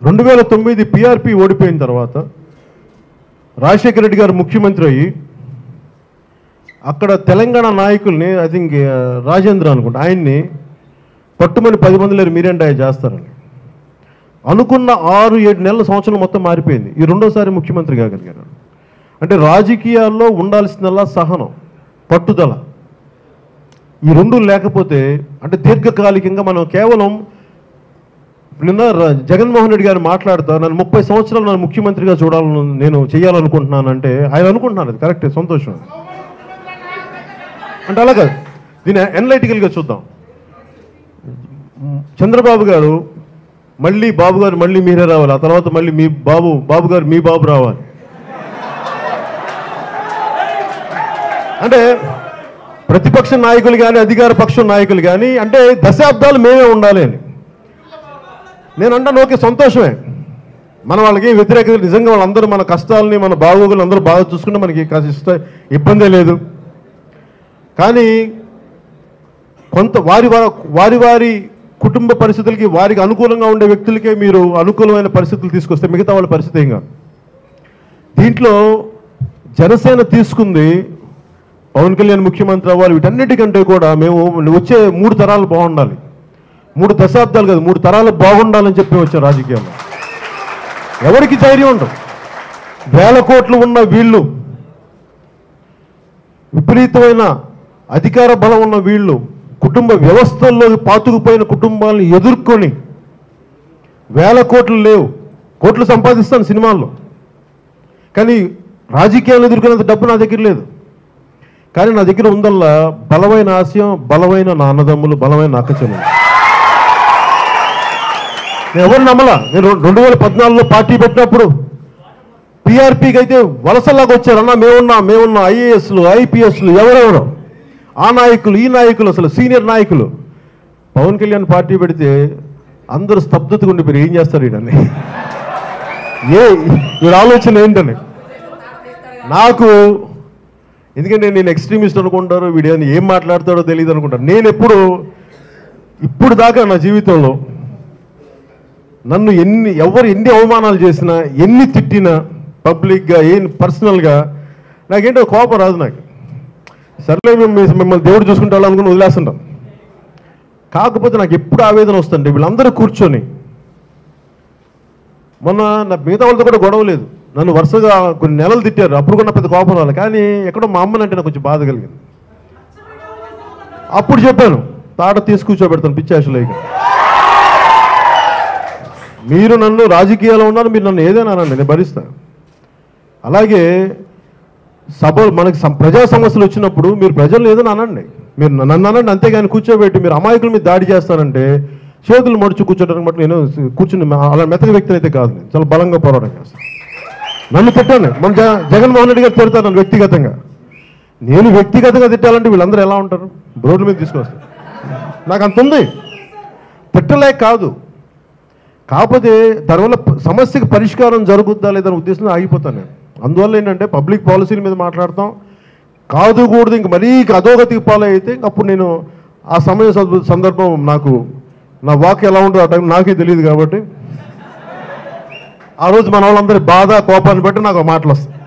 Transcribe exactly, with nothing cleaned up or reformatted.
రెండు వేల తొమ్మిది పిఆర్పి ఓడిపోయిన తర్వాత రాజశేఖర రెడ్డి గారు ముఖ్యమంత్రి అయ్యి అక్కడ తెలంగాణ నాయకుల్ని ఐ థింక్ రాజేంద్ర అనుకుంటా ఆయన్ని పట్టుమని పది మంది లేరు మీరేంటి ఆయన చేస్తారని అనుకున్న ఆరు ఏడు నెలల సంవత్సరం మొత్తం మారిపోయింది. ఈ రెండోసారి ముఖ్యమంత్రి కాగలిగారు. అంటే రాజకీయాల్లో ఉండాల్సిందల్లా సహనం, పట్టుదల. ఈ రెండు లేకపోతే అంటే దీర్ఘకాలికంగా మనం కేవలం నిన్న జగన్మోహన్ రెడ్డి గారు మాట్లాడుతా నన్ను ముప్పై సంవత్సరాలు నన్ను ముఖ్యమంత్రిగా చూడాలని నేను చేయాలనుకుంటున్నానంటే ఆయన అనుకుంటున్నాను అది కరెక్టే, సంతోషం. అంటే అలాగా దీన్ని ఎన్లైటికల్గా చూద్దాం. చంద్రబాబు గారు మళ్ళీ బాబు గారు మళ్ళీ మీరే రావాలి, ఆ తర్వాత మళ్ళీ మీ బాబు బాబు గారు మీ బాబు రావాలి. అంటే ప్రతిపక్ష నాయకులు కానీ అధికార పక్ష నాయకులు కానీ అంటే దశాబ్దాలు మేమే ఉండాలి అని నేను అంటాను. ఓకే, సంతోషమే. మన వాళ్ళకి వ్యతిరేకత నిజంగా వాళ్ళందరూ మన కష్టాలని మన బాగోగులు అందరూ బాగా చూసుకుంటే మనకి ఇష్ట ఇబ్బందే లేదు. కానీ కొంత వారి వారి వారి కుటుంబ పరిస్థితులకి వారికి అనుకూలంగా ఉండే వ్యక్తులకే మీరు అనుకూలమైన పరిస్థితులు తీసుకొస్తే మిగతా వాళ్ళ పరిస్థితి ఏం కాదు. దీంట్లో జనసేన తీసుకుంది పవన్ కళ్యాణ్ ముఖ్యమంత్రి అవ్వాలి, వీటన్నిటికంటే కూడా మేము వచ్చే మూడు తరాలు బాగుండాలి, మూడు దశాబ్దాలు కాదు మూడు తరాలు బాగుండాలని చెప్పి వచ్చాం రాజకీయాల్లో. ఎవరికి ధైర్యం ఉండదు. వేల కోట్లు ఉన్న వీళ్ళు, విపరీతమైన అధికార బలం ఉన్న వీళ్ళు, కుటుంబ వ్యవస్థల్లో పాతుకుపోయిన కుటుంబాలను ఎదుర్కొని వేల కోట్లు లేవు, కోట్లు సంపాదిస్తాను సినిమాల్లో, కానీ రాజకీయాలు ఎదుర్కొనేంత డబ్బు నా దగ్గర లేదు. కానీ నా దగ్గర ఉందల్లా బలమైన ఆశయం, బలమైన నా అన్నదమ్ములు, బలమైన అక్కచెల్లెలు. నేను ఎవరు నమ్మలా. నేను రెండు వేల పద్నాలుగులో పార్టీ పెట్టినప్పుడు పిఆర్పీకి అయితే వలసలాగా వచ్చారన్నా మేమున్నా మేమున్నా ఐఏఎస్లు ఐపీఎస్లు ఎవరెవరు ఆ నాయకులు ఈ నాయకులు అసలు సీనియర్ నాయకులు. పవన్ కళ్యాణ్ పార్టీ పెడితే అందరూ స్తబ్దతగా ఉండిపోయారు. ఏం చేస్తారు వీడని, ఏ వీళ్ళ ఆలోచన ఏంటని నాకు. ఎందుకంటే నేను ఎక్స్ట్రీమిస్ట్ అనుకుంటారు, వీడియోని ఏం మాట్లాడతాడో తెలియదు అనుకుంటారు. నేను ఎప్పుడు ఇప్పుడు దాకా నా జీవితంలో నన్ను ఎన్ని ఎవరు ఎన్ని అవమానాలు చేసినా ఎన్ని తిట్టినా పబ్లిక్గా ఏం పర్సనల్గా నాకేంటో కోపం రాదు. నాకు సర్లే మేము మిమ్మల్ని దేవుడు చూసుకుంటాం అనుకుని వదిలేస్తుంటాం. కాకపోతే నాకు ఎప్పుడు ఆవేదన వస్తుంది, వీళ్ళందరూ కూర్చొని మొన్న నా మిగతా వాళ్ళతో కూడా గొడవ లేదు, నన్ను వరుసగా కొన్ని నెలలు తిట్టారు, అప్పుడు కూడా పెద్ద కోపం రాలి. కానీ ఎక్కడో మా అమ్మనంటే నాకు కొంచెం బాధ కలిగింది. అప్పుడు చెప్పాను తాట తీసి కూర్చోబెడతాను పిచ్చాశలో. మీరు నన్ను రాజకీయాల్లో ఉన్నారు, మీరు నన్ను ఏదైనా అనండి నేను భరిస్తాను. అలాగే సభ మనకి ప్రజా సమస్యలు వచ్చినప్పుడు మీరు ప్రజలు ఏదైనా అనండి, మీరు నన్ను అనండి, అంతేగాని కూర్చోబెట్టి మీరు అమాయకుల మీద దాడి చేస్తానంటే చేతులు మడుచు కూర్చోడానికి బట్టి నేను కూర్చుని అలా మెత్తగ వ్యక్తిని అయితే కాదు, నేను చాలా బలంగా పోరాటం చేస్తాను. నన్ను తిట్టాను, మన జ జగన్మోహన్ రెడ్డి గారు తిడతారు నన్ను వ్యక్తిగతంగా. నేను వ్యక్తిగతంగా తిట్టాలంటే వీళ్ళందరూ ఎలా ఉంటారు, రోడ్ల మీద తీసుకొస్తారు. నాకు అంత ఉంది, తిట్టలేక కాదు. కాకపోతే దానివల్ల సమస్యకి పరిష్కారం జరుగుద్దా లేదనే ఉద్దేశంలో ఆగిపోతాను నేను. అందువల్ల ఏంటంటే పబ్లిక్ పాలసీల మీద మాట్లాడతాం కాదు కూడదు, ఇంక మరీ అధోగతికి పాలు అయితే అప్పుడు నేను ఆ సమయ సందర్భం నాకు నా వాక్ ఎలా ఉంటుందో ఆ టైం నాకే తెలియదు. కాబట్టి ఆ రోజు మన వాళ్ళందరి బాధ కోపాన్ని బట్టి నాకు మాటలు వస్తాయి.